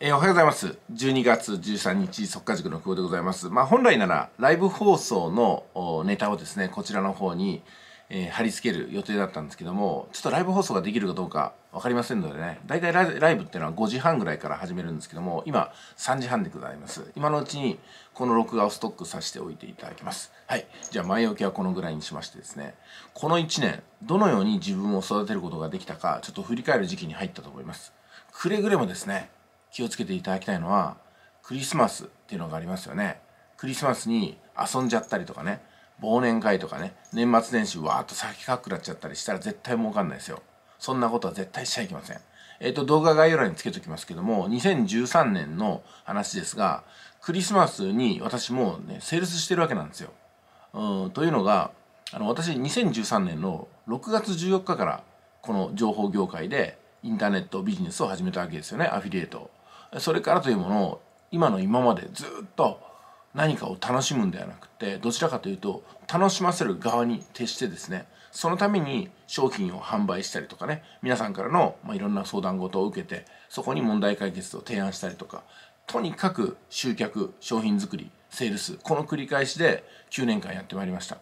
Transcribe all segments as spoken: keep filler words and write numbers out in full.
えー、おはようございます。じゅうにがつじゅうさんにち、速稼塾の久保でございます。まあ、本来なら、ライブ放送のネタをですね、こちらの方に、えー、貼り付ける予定だったんですけども、ちょっとライブ放送ができるかどうかわかりませんのでね、だいたいライブっていうのはごじはんぐらいから始めるんですけども、今、さんじはんでございます。今のうちに、この録画をストックさせておいていただきます。はい。じゃあ、前置きはこのぐらいにしましてですね、このいちねん、どのように自分を育てることができたか、ちょっと振り返る時期に入ったと思います。くれぐれもですね、気をつけていただきたいのは、クリスマスっていうのがありますよね。クリスマスに遊んじゃったりとかね、忘年会とかね、年末年始わーっと先かっくらっちゃったりしたら絶対儲かんないですよ。そんなことは絶対しちゃいけません。えっと、動画概要欄につけときますけども、にせんじゅうさんねんの話ですが、クリスマスに私もね、セールスしてるわけなんですよ。うん、というのが、あの、私にせんじゅうさんねんのろくがつじゅうよっかからこの情報業界でインターネットビジネスを始めたわけですよね、アフィリエイト。それからというものを今の今までずっと何かを楽しむんではなくて、どちらかというと楽しませる側に徹してですね、そのために商品を販売したりとかね、皆さんからの、まあ、いろんな相談事を受けてそこに問題解決を提案したりとか、とにかく集客、商品作り、セールス、この繰り返しできゅうねんかんやってまいりました。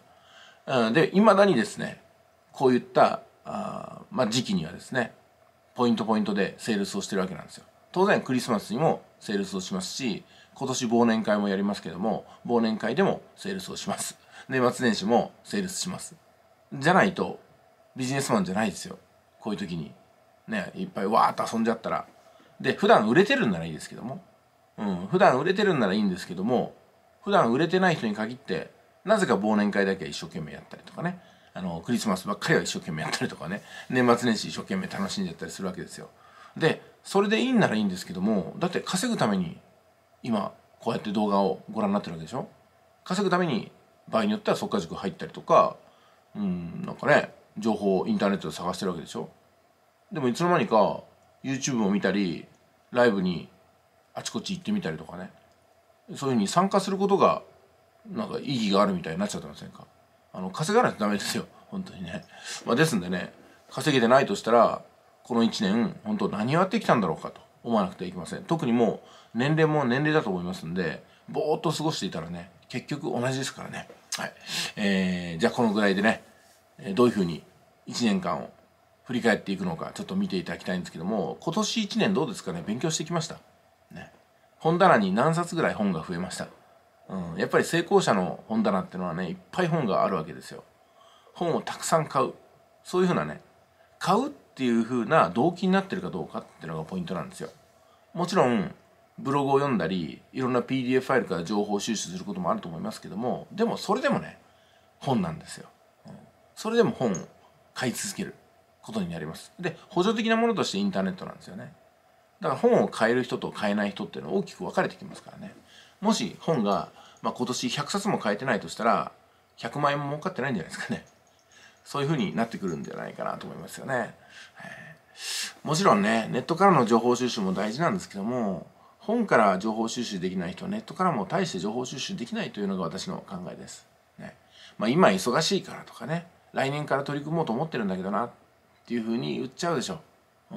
で、いまだにですね、こういったあ、まあ、時期にはですね、ポイントポイントでセールスをしてるわけなんですよ。当然クリスマスにもセールスをしますし、今年忘年会もやりますけども、忘年会でもセールスをします。年末年始もセールスします。じゃないとビジネスマンじゃないですよ。こういう時にね、いっぱいわーっと遊んじゃったら。で、普段売れてるんならいいですけども、うん、普段売れてるんならいいんですけども、普段売れてない人に限ってなぜか忘年会だけは一生懸命やったりとかね、あのクリスマスばっかりは一生懸命やったりとかね、年末年始一生懸命楽しんじゃったりするわけですよ。で、それでいいんならいいんですけども、だって稼ぐために今こうやって動画をご覧になってるわけでしょ。稼ぐために場合によっては速稼塾入ったりとか、うんなんかね、情報をインターネットで探してるわけでしょ。でもいつの間にか YouTube を見たり、ライブにあちこち行ってみたりとかね、そういうふうに参加することがなんか意義があるみたいになっちゃってませんか。あの稼がないとダメですよ、本当にね。まあ、ですんでね、稼げてないとしたらこのいちねん本当何をやってきたんだろうかと思わなくてはいけません。特にもう年齢も年齢だと思いますんで、ぼーっと過ごしていたらね、結局同じですからね。はい。えー、じゃあこのぐらいでね、どういうふうにいちねんかんを振り返っていくのかちょっと見ていただきたいんですけども、今年いちねんどうですかね。勉強してきました、ね、本棚に何冊ぐらい本が増えました。うん、やっぱり成功者の本棚っていうのはね、いっぱい本があるわけですよ。本をたくさん買う、そういうふうなね、買うっていうふうな動機になってるかどうかっていうのがポイントなんですよ。もちろんブログを読んだりいろんな ピーディーエフ ファイルから情報収集することもあると思いますけども、でもそれでもね、本なんですよ。うん、それでも本を買い続けることになります。で、補助的なものとしてインターネットなんですよね。だから本を買える人と買えない人っていうのは大きく分かれてきますからね。もし本が、まあ、今年ひゃくさつも買えてないとしたらひゃくまんえんも儲かってないんじゃないですかね。そういうふうになってくるんじゃないかなと思いますよね。もちろんね、ネットからの情報収集も大事なんですけども、本から情報収集できない人はネットからも大して情報収集できないというのが私の考えです。ね、まあ、今忙しいからとかね、来年から取り組もうと思ってるんだけどなっていうふうに言っちゃうでしょ。うん、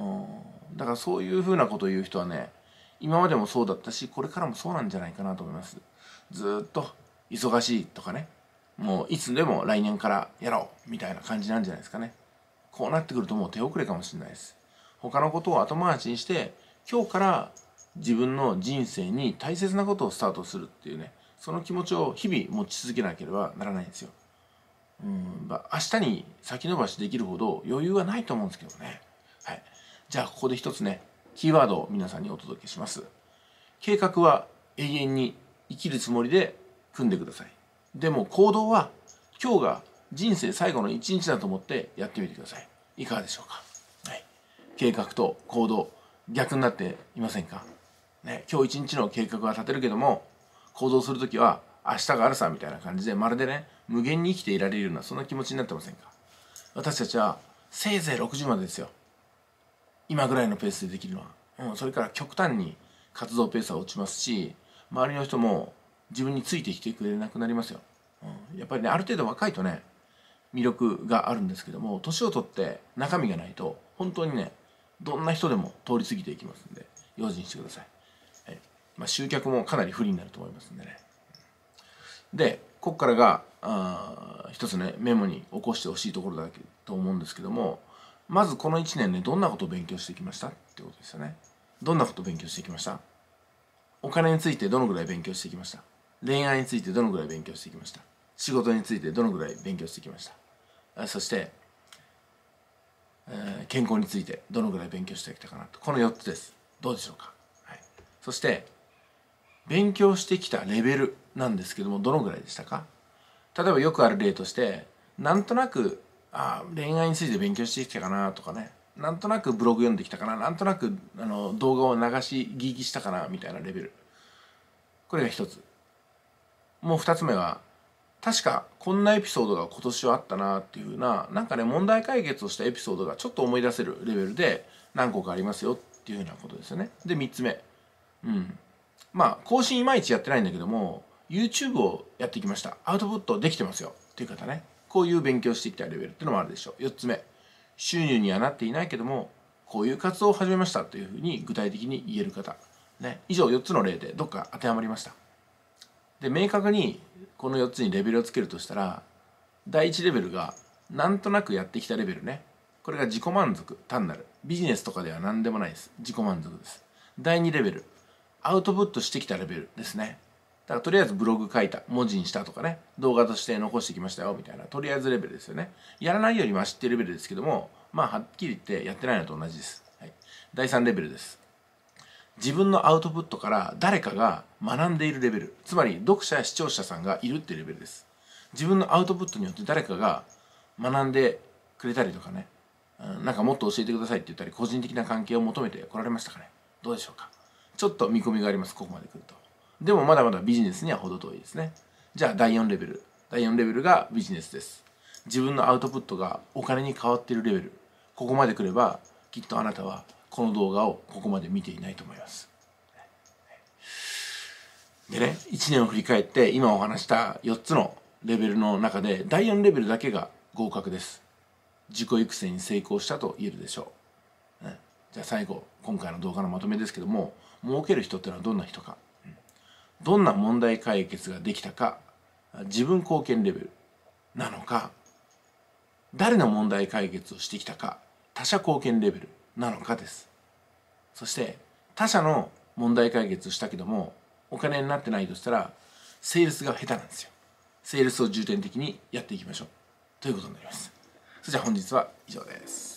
だからそういうふうなことを言う人はね、今までもそうだったしこれからもそうなんじゃないかなと思います。ずっと忙しいとかね、もういつでも来年からやろうみたいな感じなんじゃないですかね。こうなってくるともう手遅れかもしれないです。他のことを後回しにして今日から自分の人生に大切なことをスタートするっていうね、その気持ちを日々持ち続けなければならないんですよ。うん、まあ、明日に先延ばしできるほど余裕はないと思うんですけどね。はい、じゃあここで一つね、キーワードを皆さんにお届けします。計画は永遠に生きるつもりで組んでください。でも行動は今日が人生最後の一日だと思ってやってみてください。いかがでしょうか。はい、計画と行動逆になっていませんか、ね、今日一日の計画は立てるけども行動するときは明日があるさみたいな感じで、まるでね、無限に生きていられるようなそんな気持ちになってませんか。私たちはせいぜいろくじゅうまでですよ、今ぐらいのペースでできるのは。うん、それから極端に活動ペースは落ちますし、周りの人も自分についてきてくれなくなりますよ。うん、やっぱりね、ある程度若いとね、魅力があるんですけども、年を取って中身がないと本当にね、どんな人でも通り過ぎていきますんで用心してください。 まあ、集客もかなり不利になると思いますんでね。でここからがあ一つねメモに起こしてほしいところだけと思うんですけども、まずこのいちねんねどんなことを勉強してきましたってことですよね。どんなことを勉強してきました？お金についてどのぐらい勉強してきました？恋愛についてどのぐらい勉強してきました？仕事についてどのぐらい勉強してきました？そして、えー、健康についてどのぐらい勉強してきたかなと。このよっつです。どうでしょうか。はい、そして勉強してきたレベルなんですけども、どのぐらいでしたか？例えばよくある例として、なんとなくあ恋愛について勉強してきたかなとかね、なんとなくブログ読んできたかな、なんとなくあの動画を流し聞きしたかなみたいなレベル。これが一つ。もう二つ目は、確かこんなエピソードが今年はあったなっていうふうな、なんかね問題解決をしたエピソードがちょっと思い出せるレベルで何個かありますよっていうふうなことですよね。で三つ目、うんまあ更新いまいちやってないんだけども YouTube をやってきました、アウトプットできてますよっていう方ね、こういう勉強してきたレベルっていうのもあるでしょう。よっつめ、収入にはなっていないけどもこういう活動を始めましたというふうに具体的に言える方ね。以上よっつの例でどっか当てはまりました。で明確にこのよっつにレベルをつけるとしたら、だいいちレベルがなんとなくやってきたレベルね。これが自己満足、単なるビジネスとかでは何でもないです。自己満足です。だいにレベル、アウトプットしてきたレベルですね。だからとりあえずブログ書いた、文字にしたとかね、動画として残してきましたよみたいな、とりあえずレベルですよね。やらないよりマシっていうレベルですけども、まあはっきり言ってやってないのと同じです。はい、だいさんレベルです。自分のアウトプットから誰かが学んでいるレベル、つまり読者や視聴者さんがいるっていうレベルです。自分のアウトプットによって誰かが学んでくれたりとかね、なんかもっと教えてくださいって言ったり、個人的な関係を求めてこられましたかね。どうでしょうか。ちょっと見込みがあります、ここまで来ると。でもまだまだビジネスには程遠いですね。じゃあだいよんレベル、だいよんレベルがビジネスです。自分のアウトプットがお金に変わっているレベル、ここまで来ればきっとあなたはこの動画をここまで見ていないと思います。でね、いちねんを振り返って今お話したよっつのレベルの中でだいよんレベルだけが合格です。自己育成に成功したと言えるでしょう。ね、じゃあ最後、今回の動画のまとめですけども、儲ける人ってのはどんな人か、どんな問題解決ができたか、自分貢献レベルなのか、誰の問題解決をしてきたか、他者貢献レベルなのかです。そして他者の問題解決をしたけどもお金になってないとしたら、セールスが下手なんですよ。セールスを重点的にやっていきましょうということになります。それじゃあ本日は以上です。